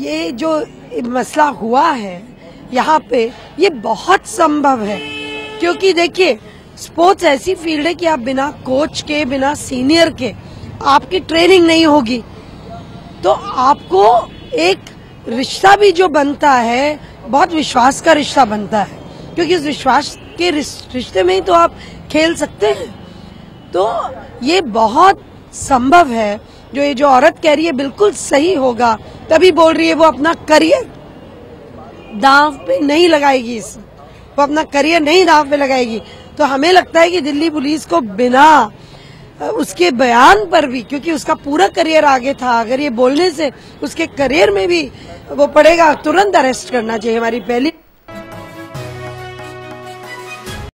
ये जो मसला हुआ है यहाँ पे, ये बहुत संभव है, क्योंकि देखिए स्पोर्ट्स ऐसी फील्ड है कि आप बिना कोच के, बिना सीनियर के, आपकी ट्रेनिंग नहीं होगी तो आपको एक रिश्ता भी जो बनता है, बहुत विश्वास का रिश्ता बनता है, क्योंकि उस विश्वास के रिश्ते में ही तो आप खेल सकते हैं। तो ये बहुत संभव है, जो ये जो औरत कह रही है बिल्कुल सही होगा, तभी बोल रही है वो अपना करियर दांव पे नहीं लगाएगी, वो अपना करियर नहीं दांव पे लगाएगी। तो हमें लगता है कि दिल्ली पुलिस को बिना उसके बयान पर भी, क्योंकि उसका पूरा करियर आगे था, अगर ये बोलने से उसके करियर में भी वो पड़ेगा, तुरंत अरेस्ट करना चाहिए। हमारी पहली